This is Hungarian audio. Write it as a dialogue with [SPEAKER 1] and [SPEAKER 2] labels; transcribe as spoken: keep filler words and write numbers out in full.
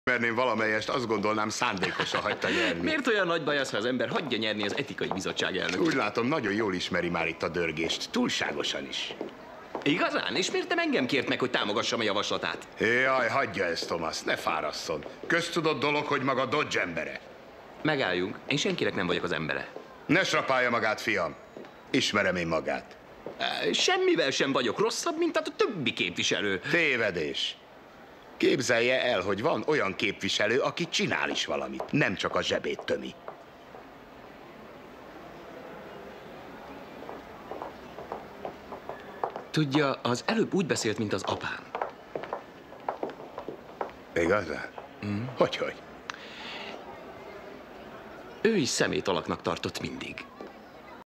[SPEAKER 1] ismerném valamelyest, azt gondolnám, szándékosan hagyta nyerni.
[SPEAKER 2] Miért olyan nagy baj az, ha az ember hagyja nyerni az etikai bizottság elnökét?
[SPEAKER 1] Úgy látom, nagyon jól ismeri már itt a dörgést. Túlságosan is.
[SPEAKER 2] Igazán? És miért nem engem kért meg, hogy támogassam a javaslatát?
[SPEAKER 1] Jaj, hagyja ezt, Thomas, ne fárasszon. Köztudott dolog, hogy maga Dodge embere.
[SPEAKER 2] Megálljunk. Én senkinek nem vagyok az embere.
[SPEAKER 1] Ne srapálja magát, fiam. Ismerem én magát.
[SPEAKER 2] Semmivel sem vagyok rosszabb, mint a többi képviselő.
[SPEAKER 1] Tévedés. Képzelje el, hogy van olyan képviselő, aki csinál is valamit, nem csak a zsebét tömi.
[SPEAKER 2] Tudja, az előbb úgy beszélt, mint az apám.
[SPEAKER 1] Igazán? Mm. Hogyhogy?
[SPEAKER 2] Ő is szemét alaknak tartott mindig.